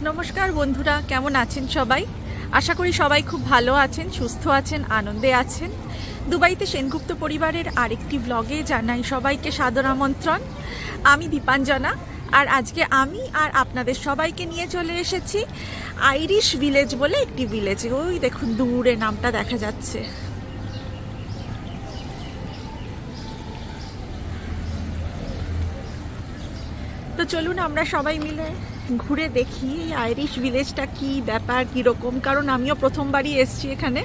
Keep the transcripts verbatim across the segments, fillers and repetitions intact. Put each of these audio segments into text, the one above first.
নমস্কার বন্ধুরা, কেমন আছেন সবাই? আশা করি সবাই খুব ভালো আছেন, সুস্থ আছেন, আনন্দে আছেন। দুবাইতে সেনগুপ্ত পরিবারের আরেকটি ব্লগে জানাই সবাইকে সাদর আমন্ত্রণ। আমি দীপাঞ্জনা, আর আজকে আমি আর আপনাদের সবাইকে নিয়ে চলে এসেছি আইরিশ ভিলেজ বলে একটি ভিলেজে। ওই দেখুন দূরে নামটা দেখা যাচ্ছে। তো চলুন আমরা সবাই মিলে ঘুরে দেখি এই আইরিশ ভিলেজটা কি ব্যাপার, কীরকম, কারণ আমিও প্রথমবারই এসছি এখানে।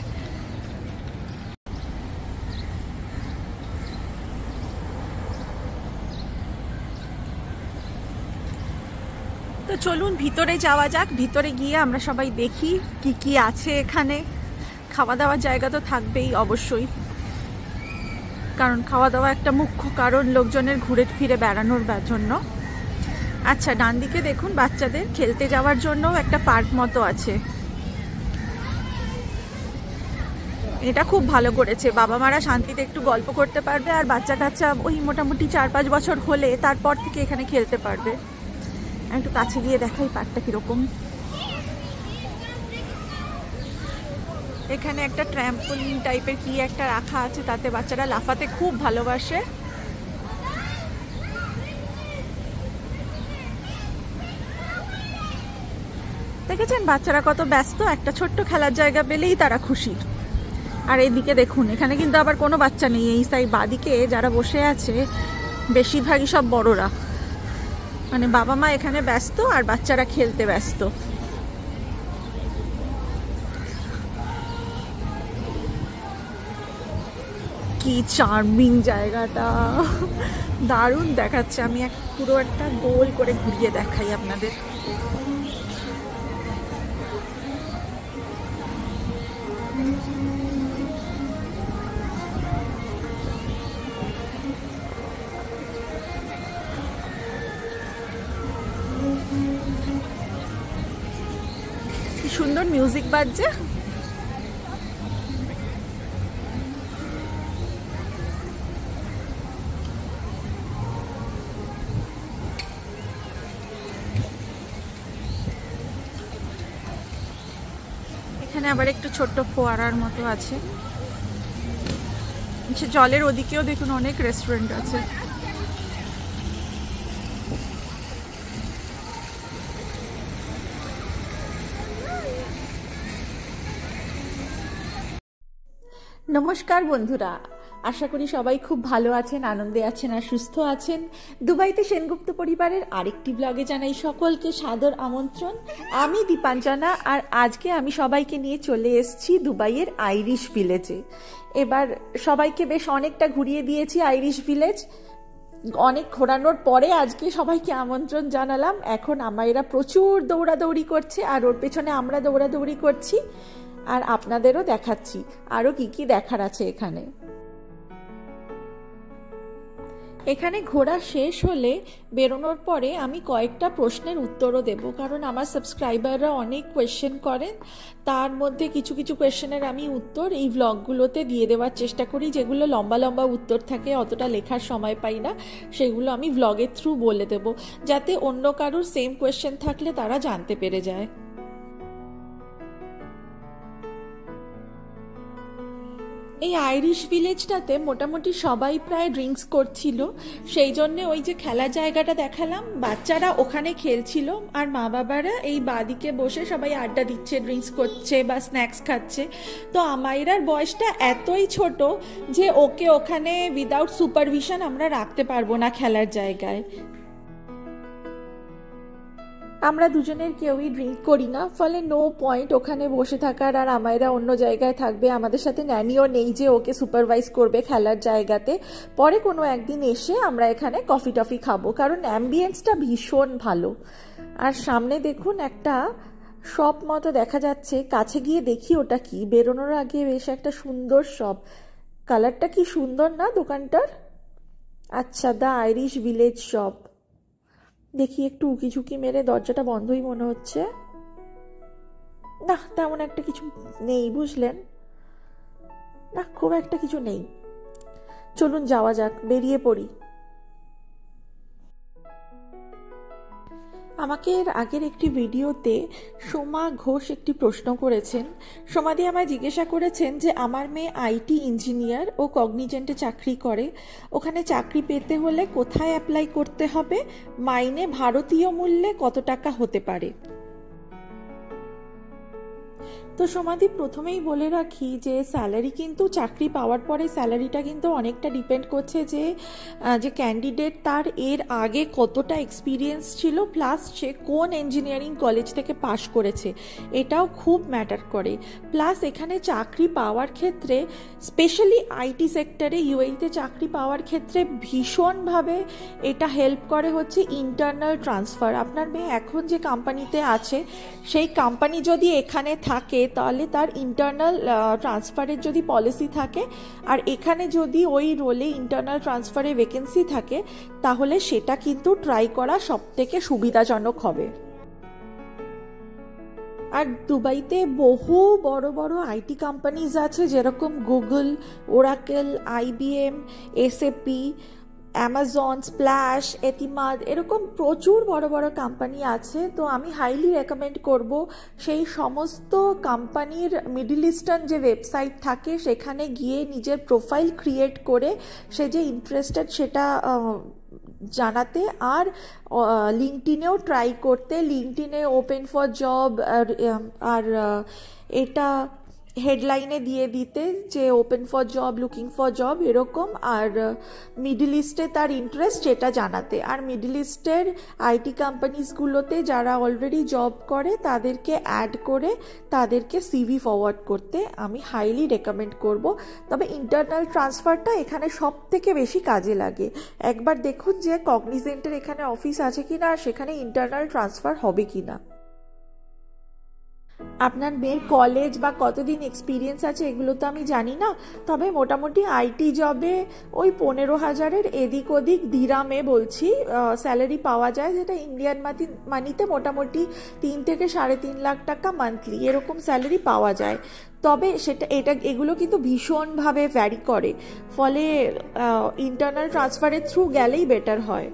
তো চলুন ভিতরে যাওয়া যাক, ভিতরে গিয়ে আমরা সবাই দেখি কি কি আছে এখানে। খাওয়া দাওয়ার জায়গা তো থাকবেই অবশ্যই, কারণ খাওয়া দাওয়া একটা মুখ্য কারণ লোকজনের ঘুরে ফিরে বেড়ানোর জন্য। আচ্ছা, ডান দিকে দেখুন বাচ্চাদের খেলতে যাওয়ার জন্য একটা পার্ক মতো আছে। এটা খুব ভালো করেছে, বাবা মারা শান্তিতে একটু গল্প করতে পারবে, আর বাচ্চা কাচ্চা ওই মোটামুটি চার পাঁচ বছর হলে তারপর থেকে এখানে খেলতে পারবে। একটু কাছে গিয়ে দেখাই পার্কটা কিরকম। এখানে একটা ট্র্যাম্পোলিন টাইপের কি একটা রাখা আছে, তাতে বাচ্চারা লাফাতে খুব ভালোবাসে। দেখেছেন বাচ্চারা কত ব্যস্ত, একটা ছোট্ট খেলার জায়গা পেলেই তারা খুশি। আর এইদিকে দেখুন, এখানে কিন্তু আবার কোনো বাচ্চা নেই। এই সাইড বাদিকে যারা বসে আছে বেশিরভাগই সব বড়রা, মানে বাবা মা এখানে ব্যস্ত আর বাচ্চারা খেলতে ব্যস্ত। কি চার্মিং জায়গাটা, দারুণ দেখাচ্ছে। আমি এক পুরো একটা গোল করে ঘুরিয়ে দেখাই আপনাদের। কি সুন্দর মিউজিক বাজছে। এখানে আবার একটু ছোট্ট ফোয়ারার মতো আছে। জলের ওদিকেও দেখুন অনেক রেস্টুরেন্ট আছে। নমস্কার বন্ধুরা, আশা করি সবাই খুব ভালো আছেন, আনন্দে আছেন আর সুস্থ আছেন। দুবাইতে সেনগুপ্ত পরিবারের আরেকটি ব্লগে জানাই সকলকে সাদর আমন্ত্রণ। আমি দীপাঞ্জনা, আর আজকে আমি সবাইকে নিয়ে চলে এসেছি দুবাইয়ের আইরিশ ভিলেজে। এবার সবাইকে বেশ অনেকটা ঘুরিয়ে দিয়েছি আইরিশ ভিলেজ। অনেক ঘোরানোর পরে আজকে সবাইকে আমন্ত্রণ জানালাম। এখন আমায়রা প্রচুর দৌড়াদৌড়ি করছে আর ওর পেছনে আমরা দৌড়াদৌড়ি করছি, আর আপনাদেরও দেখাচ্ছি আরও কি কি দেখার আছে এখানে। এখানে ঘোরা শেষ হলে বেরোনোর পরে আমি কয়েকটা প্রশ্নের উত্তরও দেব, কারণ আমার সাবস্ক্রাইবাররা অনেক কোয়েশ্চেন করেন। তার মধ্যে কিছু কিছু কোয়েশ্চেনের আমি উত্তর এই ভ্লগগুলোতে দিয়ে দেওয়ার চেষ্টা করি। যেগুলো লম্বা লম্বা উত্তর থাকে, অতটা লেখার সময় পাই না, সেগুলো আমি ভ্লগের থ্রু বলে দেব, যাতে অন্য কারোর সেম কোয়েশ্চেন থাকলে তারা জানতে পেরে যায়। এই আইরিশ ভিলেজটাতে মোটামুটি সবাই প্রায় ড্রিঙ্কস করছিল, সেই জন্যে ওই যে খেলার জায়গাটা দেখালাম, বাচ্চারা ওখানে খেলছিল আর মা বাবারা এই বাদিকে বসে সবাই আড্ডা দিচ্ছে, ড্রিঙ্কস করছে বা স্ন্যাক্স খাচ্ছে। তো আমাইরার বয়সটা এতই ছোট যে ওকে ওখানে উইদাউট সুপারভিশন আমরা রাখতে পারবো না খেলার জায়গায়। আমরা দুজনের কেউই ড্রিঙ্ক করি না, ফলে নো পয়েন্ট ওখানে বসে থাকার। আর আমায়রা অন্য জায়গায় থাকবে, আমাদের সাথে ন্যানিও নেই যে ওকে সুপারভাইজ করবে খেলার জায়গাতে। পরে কোনো একদিন এসে আমরা এখানে কফি টফি খাবো, কারণ অ্যাম্বিয়েন্সটা ভীষণ ভালো। আর সামনে দেখুন একটা শপ মতো দেখা যাচ্ছে, কাছে গিয়ে দেখি ওটা কি। বেরোনোর আগে বেশ একটা সুন্দর শপ, কালারটা কি সুন্দর না দোকানটার। আচ্ছা, দ্য আইরিশ ভিলেজ শপ। দেখি একটু উকি ঝুঁকি মেরে, দরজাটা বন্ধই মনে হচ্ছে। না, তেমন একটা কিছু নেই বুঝলেন, না খুব একটা কিছু নেই। চলুন যাওয়া যাক, বেরিয়ে পড়ি। আমাকে এর আগের একটি ভিডিওতে সোমা ঘোষ একটি প্রশ্ন করেছেন। সোমাদি আমায় জিজ্ঞাসা করেছেন যে আমার মেয়ে আইটি ইঞ্জিনিয়ার ও কগনিজেন্টে চাকরি করে, ওখানে চাকরি পেতে হলে কোথায় অ্যাপ্লাই করতে হবে, মাইনে ভারতীয় মূল্যে কত টাকা হতে পারে। তো সমাধি প্রথমেই বলে রাখি যে স্যালারি কিন্তু চাকরি পাওয়ার পরে স্যালারিটা কিন্তু অনেকটা ডিপেন্ড করছে যে যে ক্যান্ডিডেট তার এর আগে কতটা এক্সপিরিয়েন্স ছিল, প্লাস সে কোন ইঞ্জিনিয়ারিং কলেজ থেকে পাশ করেছে, এটাও খুব ম্যাটার করে। প্লাস এখানে চাকরি পাওয়ার ক্ষেত্রে স্পেশালি আইটি সেক্টরে ইউএইতে চাকরি পাওয়ার ক্ষেত্রে ভীষণভাবে এটা হেল্প করে হচ্ছে ইন্টারনাল ট্রান্সফার। আপনার মেয়ে এখন যে কোম্পানিতে আছে সেই কোম্পানি যদি এখানে থাকে তাহলে তার ইন্টারনাল ট্রান্সফারের যদি পলিসি থাকে আর এখানে যদি ওই রোলে ইন্টারনাল ট্রান্সফারে ভ্যাকেন্সি থাকে তাহলে সেটা কিন্তু ট্রাই করা সব থেকে সুবিধাজনক হবে। আর দুবাইতে বহু বড় বড় আইটি কোম্পানিজ আছে, যেরকম Google, Oracle, IBM, SAP, Amazon, Splash, এতিমাদ, এরকম প্রচুর বড় বড় কোম্পানি আছে। তো আমি হাইলি রেকমেন্ড করব সেই সমস্ত কোম্পানির মিডল ইস্টার্ন যে ওয়েবসাইট থাকে সেখানে গিয়ে নিজের প্রোফাইল ক্রিয়েট করে সে যে ইন্টারেস্টেড সেটা জানাতে, আর লিঙ্কডইনেও ট্রাই করতে, লিঙ্কডইনে ওপেন ফর জব আর এটা হেডলাইনে দিয়ে দিতে যে open for job, looking for job এরকম, আর মিডল ইস্টে তার ইন্টারেস্ট সেটা জানাতে। আর মিডল ইস্টের আইটি কোম্পানিজগুলোতে যারা অলরেডি জব করে তাদেরকে অ্যাড করে তাদেরকে সিভি ফরওয়ার্ড করতে আমি হাইলি রেকমেন্ড করব। তবে ইন্টারনাল ট্রান্সফারটা এখানে সব থেকে বেশি কাজে লাগে। একবার দেখুন যে কগনিজেন্টের এখানে অফিস আছে কিনা আর সেখানে ইন্টারনাল ট্রান্সফার হবে কিনা। আপনার মেয়ের কলেজ বা কতদিন এক্সপিরিয়েন্স আছে এগুলো তো আমি জানি না, তবে মোটামুটি আইটি জবে ওই পনেরো হাজারের এদিক ওদিক দিরামে বলছি স্যালারি পাওয়া যায়, যেটা ইন্ডিয়ান মানি মানিতে মোটামুটি তিন থেকে সাড়ে তিন লাখ টাকা মান্থলি এরকম স্যালারি পাওয়া যায়। তবে সেটা এটা এগুলো কিন্তু ভীষণভাবে ভ্যারি করে, ফলে ইন্টারনাল ট্রান্সফারের থ্রু গেলেই বেটার হয়।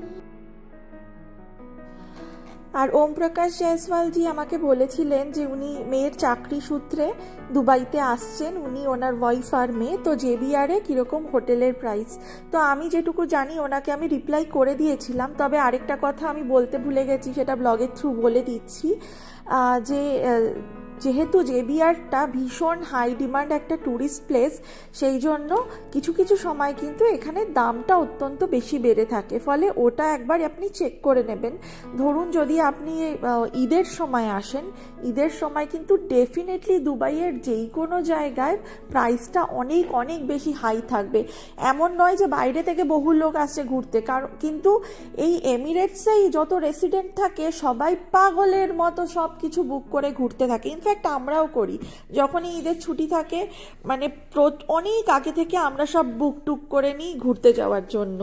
আর ওম প্রকাশ জয়সওয়ালজি আমাকে বলেছিলেন যে উনি মেয়ের চাকরি সূত্রে দুবাইতে আসছেন, উনি ওনার ওয়াইফ আর মেয়ে, তো জেবিআরে কীরকম হোটেলের প্রাইস। তো আমি যেটুকু জানি ওনাকে আমি রিপ্লাই করে দিয়েছিলাম, তবে আরেকটা কথা আমি বলতে ভুলে গেছি, সেটা ব্লগের থ্রু বলে দিচ্ছি যে যেহেতু জেবিআরটা ভীষণ হাই ডিমান্ড একটা ট্যুরিস্ট প্লেস, সেই জন্য কিছু কিছু সময় কিন্তু এখানে দামটা অত্যন্ত বেশি বেড়ে থাকে, ফলে ওটা একবার আপনি চেক করে নেবেন। ধরুন যদি আপনি ঈদের সময় আসেন, ঈদের সময় কিন্তু ডেফিনেটলি দুবাইয়ের যেই কোনো জায়গায় প্রাইসটা অনেক অনেক বেশি হাই থাকবে। এমন নয় যে বাইরে থেকে বহু লোক আসছে ঘুরতে, কারণ কিন্তু এই এমিরেটসেই যত রেসিডেন্ট থাকে সবাই পাগলের মতো সব কিছু বুক করে ঘুরতে থাকে। ইনফ্যাক্ট আমরাও করি, যখনই ঈদের ছুটি থাকে মানে অনেক আগে থেকে আমরা সব বুক টুক করে নিই ঘুরতে যাওয়ার জন্য।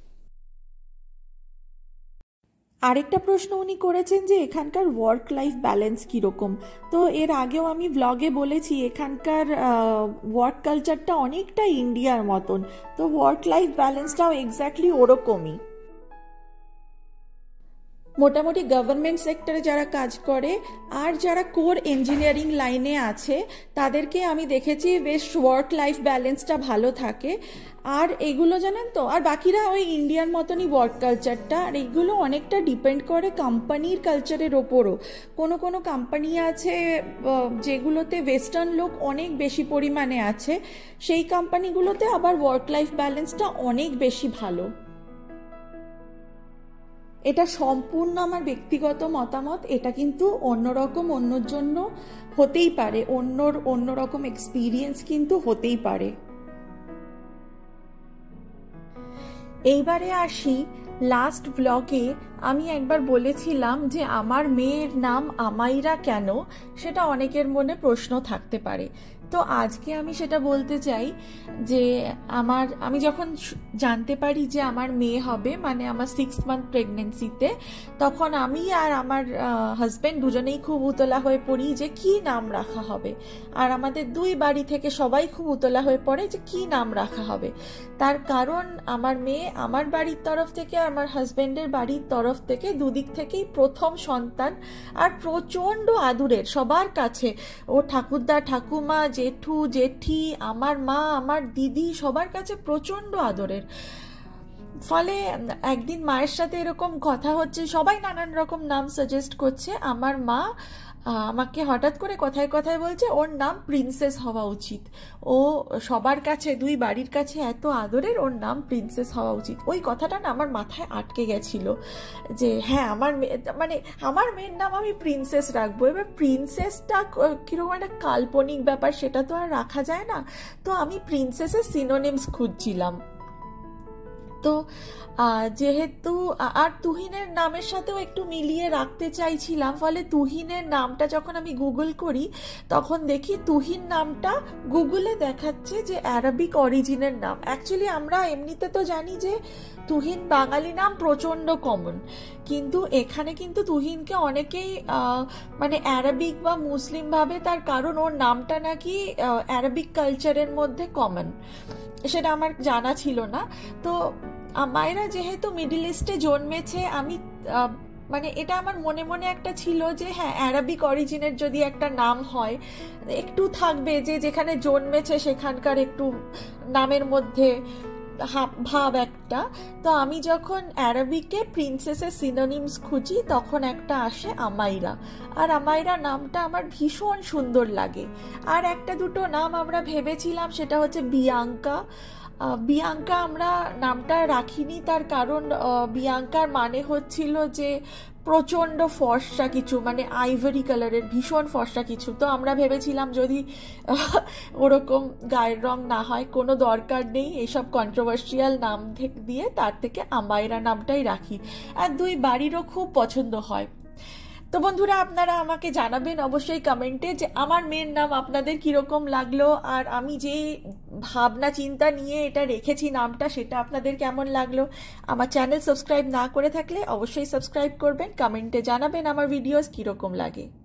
আরেকটা প্রশ্ন উনি করেছেন যে এখানকার ওয়ার্ক লাইফ ব্যালেন্স কীরকম। তো এর আগেও আমি ব্লগে বলেছি এখানকার ওয়ার্ক কালচারটা অনেকটা ইন্ডিয়ার মতন, তো ওয়ার্ক লাইফ ব্যালেন্সটাও এক্স্যাক্টলি ওরকমই। মোটামুটি গভর্নমেন্ট সেক্টরে যারা কাজ করে আর যারা কোর ইঞ্জিনিয়ারিং লাইনে আছে তাদেরকে আমি দেখেছি বেশ ওয়ার্ক লাইফ ব্যালেন্সটা ভালো থাকে। আর এগুলো জানেন তো, আর বাকিরা ওই ইন্ডিয়ার মতনই ওয়ার্ক কালচারটা, আর এইগুলো অনেকটা ডিপেন্ড করে কোম্পানির কালচারের ওপরও। কোনো কোনো কোম্পানি আছে যেগুলোতে ওয়েস্টার্ন লোক অনেক বেশি পরিমাণে আছে, সেই কোম্পানিগুলোতে আবার ওয়ার্ক লাইফ ব্যালেন্সটা অনেক বেশি ভালো। এটা সম্পূর্ণ আমার ব্যক্তিগত মতামত, এটা কিন্তু অন্যরকম অন্যর জন্য হতেই পারে, অন্যর অন্যরকম এক্সপিরিয়েন্স কিন্তু হতেই পারে। এইবারে আসি লাস্ট ব্লগে আমি একবার বলেছিলাম যে আমার মেয়ের নাম আমাইরা কেন, সেটা অনেকের মনে প্রশ্ন থাকতে পারে। তো আজকে আমি সেটা বলতে চাই যে আমার আমি যখন জানতে পারি যে আমার মেয়ে হবে, মানে আমার সিক্স মান্থ প্রেগনেন্সিতে, তখন আমি আর আমার হাজব্যান্ড দুজনেই খুব উতলা হয়ে পড়ি যে কি নাম রাখা হবে। আর আমাদের দুই বাড়ি থেকে সবাই খুব উতলা হয়ে পড়ে যে কি নাম রাখা হবে। তার কারণ আমার মেয়ে আমার বাড়ির তরফ থেকে, আমার হাজব্যান্ডের বাড়ির তরফ থেকে, দুদিক থেকেই প্রথম সন্তান, আর প্রচণ্ড আদুরের সবার কাছে। ও ঠাকুরদা, ঠাকুমা, জেঠু, জেঠি, আমার মা, আমার দিদি, সবার কাছে প্রচণ্ড আদরের। ফলে একদিন মায়ের সাথে এরকম কথা হচ্ছে, সবাই নানান রকম নাম সাজেস্ট করছে। আমার মা আমাকে হঠাৎ করে কথায় কথায় বলছে ওর নাম প্রিন্সেস হওয়া উচিত। ও সবার কাছে, দুই বাড়ির কাছে এত আদরের, ওর নাম প্রিন্সেস হওয়া উচিত। ওই কথাটা না আমার মাথায় আটকে গেছিল যে হ্যাঁ, আমার মেয়ে, মানে আমার মেয়ের নাম আমি প্রিন্সেস রাখবো। এবার প্রিন্সেসটা কীরকম একটা কাল্পনিক ব্যাপার, সেটা তো আর রাখা যায় না। তো আমি প্রিন্সেসের সিনোনিমস খুঁজছিলাম। তো যেহেতু আর তুহিনের নামের সাথেও একটু মিলিয়ে রাখতে চাইছিলাম, ফলে তুহিনের নামটা যখন আমি গুগল করি তখন দেখি তুহিন নামটা গুগলে দেখাচ্ছে যে অ্যারাবিক অরিজিনের নাম। অ্যাকচুয়ালি আমরা এমনিতে তো জানি যে তুহিন বাঙালি নাম প্রচণ্ড কমন, কিন্তু এখানে কিন্তু তুহিনকে অনেকেই মানে অ্যারাবিক বা মুসলিম ভাবে, তার কারণ ওর নামটা নাকি অ্যারাবিক কালচারের মধ্যে কমন। সেটা আমার জানা ছিল না। তো মায়েরা যেহেতু মিডল ইস্টে জন্মেছে, আমি মানে এটা আমার মনে মনে একটা ছিল যে হ্যাঁ, অ্যারাবিক অরিজিনের যদি একটা নাম হয় একটু থাকবে যে যেখানে জন্মেছে সেখানকার একটু নামের মধ্যে ভাব একটা। তো আমি যখন অ্যারাবিকে প্রিন্সেসের সিনোনিমস খুঁজি তখন একটা আসে আমাইরা। আর আমাইরা নামটা আমার ভীষণ সুন্দর লাগে। আর একটা দুটো নাম আমরা ভেবেছিলাম, সেটা হচ্ছে বিয়াঙ্কা। বিয়াঙ্কা আমরা নামটা রাখিনি, তার কারণ বিয়াঙ্কার মানে হচ্ছিল যে প্রচণ্ড ফর্সা কিছু, মানে আইভরি কালারের ভীষণ ফর্সা কিছু। তো আমরা ভেবেছিলাম যদি ওরকম গায়ের রং না হয়, কোনো দরকার নেই এইসব কন্ট্রোভার্সিয়াল নাম দিয়ে, তার থেকে আমাইরা নামটাই রাখি। আর দুই বাড়িরও খুব পছন্দ হয়। তো বন্ধুরা, আপনারা আমাকে জানাবেন অবশ্যই কমেন্টে যে আমার মেয়ের নাম আপনাদের কীরকম লাগলো, আর আমি যে ভাবনা চিন্তা নিয়ে এটা রেখেছি নামটা, সেটা আপনাদের কেমন লাগলো। আমার চ্যানেল সাবস্ক্রাইব না করে থাকলে অবশ্যই সাবস্ক্রাইব করবেন, কমেন্টে জানাবেন আমার ভিডিওস কীরকম লাগে।